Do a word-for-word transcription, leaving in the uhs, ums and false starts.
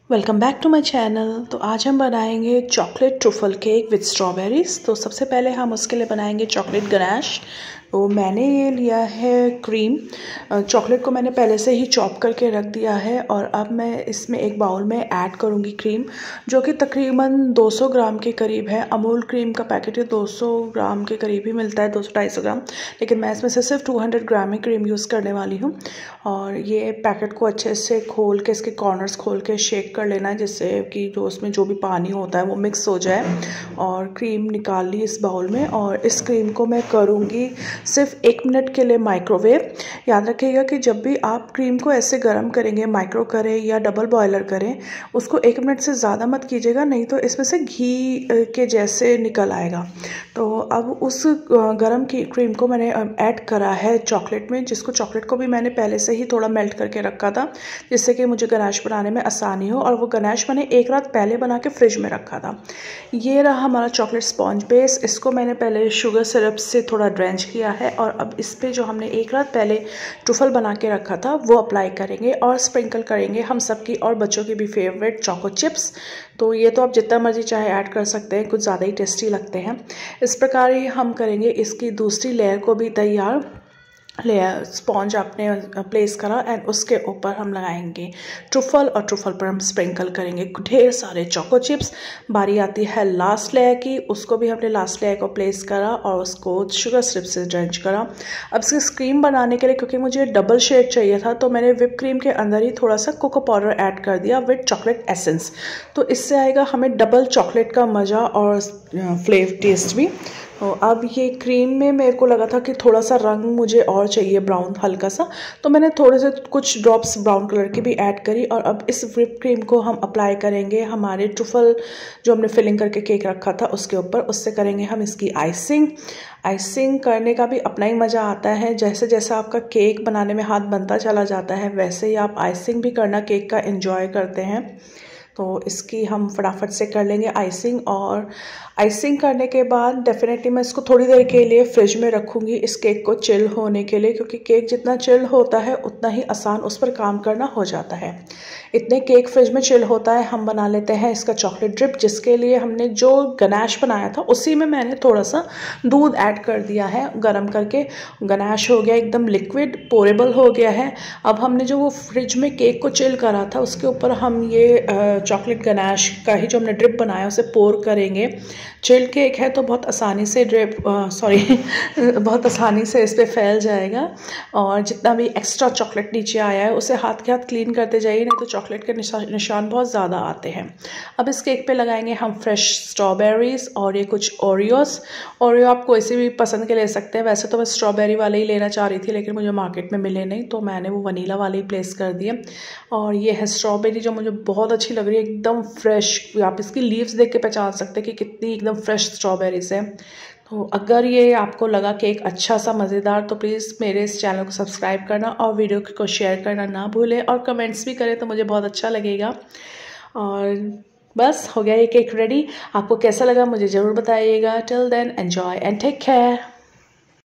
Welcome back to my channel. तो आज हम बनाएंगे chocolate truffle cake with strawberries. तो सबसे पहले हम उसके लिए बनाएंगे चॉकलेट गनाश। तो मैंने ये लिया है क्रीम। चॉकलेट को मैंने पहले से ही चॉप करके रख दिया है और अब मैं इसमें एक बाउल में ऐड करूँगी क्रीम, जो कि तकरीबन दो सौ ग्राम के करीब है। अमूल क्रीम का पैकेट है दो सौ ग्राम के करीब ही मिलता है, दो सौ ढाई सौ ग्राम, लेकिन मैं इसमें से सिर्फ दो सौ ग्राम ही क्रीम यूज़ करने वाली हूँ। और ये पैकेट को अच्छे से खोल के, इसके कॉर्नर्स खोल के शेक कर लेना है, जिससे कि जो उसमें जो भी पानी होता है वो मिक्स हो जाए। और क्रीम निकाल ली इस बाउल में और इस क्रीम को मैं करूँगी सिर्फ एक मिनट के लिए माइक्रोवेव। याद रखिएगा कि जब भी आप क्रीम को ऐसे गर्म करेंगे, माइक्रो करें या डबल बॉयलर करें, उसको एक मिनट से ज़्यादा मत कीजिएगा, नहीं तो इसमें से घी के जैसे निकल आएगा। तो अब उस गर्म की क्रीम को मैंने ऐड करा है चॉकलेट में, जिसको चॉकलेट को भी मैंने पहले से ही थोड़ा मेल्ट करके रखा था, जिससे कि मुझे गनाश बनाने में आसानी हो। और वो गनाश मैंने एक रात पहले बना के फ्रिज में रखा था। ये रहा हमारा चॉकलेट स्पॉन्ज बेस। इसको मैंने पहले शुगर सिरप से थोड़ा ड्रेंच किया है और अब इस पे जो हमने एक रात पहले ट्रुफल बना के रखा था वो अप्लाई करेंगे और स्प्रिंकल करेंगे हम सबकी और बच्चों की भी फेवरेट चोको चिप्स। तो ये तो आप जितना मर्जी चाहे ऐड कर सकते हैं, कुछ ज़्यादा ही टेस्टी लगते हैं। इस प्रकार ही हम करेंगे इसकी दूसरी लेयर को भी तैयार। लेयर स्पॉन्ज आपने प्लेस करा एंड उसके ऊपर हम लगाएंगे ट्रुफल और ट्रुफल पर हम स्प्रिंकल करेंगे ढेर सारे चोको चिप्स। बारी आती है लास्ट लेयर की, उसको भी हमने लास्ट लेयर को प्लेस करा और उसको शुगर सिरप से ड्रेंच करा। अब इसकी क्रीम बनाने के लिए, क्योंकि मुझे डबल शेड चाहिए था, तो मैंने व्हिप क्रीम के अंदर ही थोड़ा सा कोको पाउडर ऐड कर दिया विद चॉकलेट एसेंस। तो इससे आएगा हमें डबल चॉकलेट का मज़ा और फ्लेवर टेस्ट भी। तो अब ये क्रीम में मेरे को लगा था कि थोड़ा सा रंग मुझे और चाहिए, ब्राउन हल्का सा, तो मैंने थोड़े से कुछ ड्रॉप्स ब्राउन कलर की भी ऐड करी। और अब इस व्हिप क्रीम को हम अप्लाई करेंगे हमारे ट्रुफल जो हमने फिलिंग करके केक रखा था उसके ऊपर। उससे करेंगे हम इसकी आइसिंग। आइसिंग करने का भी अपना ही मज़ा आता है। जैसे जैसे आपका केक बनाने में हाथ बनता चला जाता है, वैसे ही आप आइसिंग भी करना केक का एंजॉय करते हैं। तो इसकी हम फटाफट से कर लेंगे आइसिंग। और आइसिंग करने के बाद डेफिनेटली मैं इसको थोड़ी देर के लिए फ्रिज में रखूँगी इस केक को चिल होने के लिए, क्योंकि केक जितना चिल होता है उतना ही आसान उस पर काम करना हो जाता है। इतने केक फ्रिज में चिल होता है, हम बना लेते हैं इसका चॉकलेट ड्रिप, जिसके लिए हमने जो गनाश बनाया था उसी में मैंने थोड़ा सा दूध ऐड कर दिया है गरम करके। गनाश हो गया एकदम लिक्विड, पोरेबल हो गया है। अब हमने जो वो फ्रिज में केक को चिल करा था उसके ऊपर हम ये चॉकलेट गनाश का ही जो हमने ड्रिप बनाया उसे पोर करेंगे। चिल केक है तो बहुत आसानी से ड्रिप सॉरी बहुत आसानी से इस पर फैल जाएगा। और जितना भी एक्स्ट्रा चॉकलेट नीचे आया है उसे हाथ के हाथ क्लीन करते जाइए, नहीं तो चॉकलेट के निशा, निशान बहुत ज़्यादा आते हैं। अब इस केक पे लगाएंगे हम फ्रेश स्ट्रॉबेरीज और ये कुछ ओरियोस। ओरियो आप कोई से भी पसंद के ले सकते हैं। वैसे तो मैं स्ट्रॉबेरी वाले ही लेना चाह रही थी, लेकिन मुझे मार्केट में मिले नहीं, तो मैंने वो वनीला वाले ही प्लेस कर दिए। और ये है स्ट्रॉबेरी जो मुझे बहुत अच्छी लग रही है, एकदम फ्रेश। आप इसकी लीव्स देख के पहचान सकते हैं कि कितनी एकदम फ्रेश स्ट्रॉबेरीज है। तो अगर ये आपको लगा केक अच्छा सा मज़ेदार, तो प्लीज़ मेरे इस चैनल को सब्सक्राइब करना और वीडियो को शेयर करना ना भूलें, और कमेंट्स भी करें तो मुझे बहुत अच्छा लगेगा। और बस हो गया ये केक रेडी। आपको कैसा लगा मुझे ज़रूर बताइएगा। Till then enjoy and take care.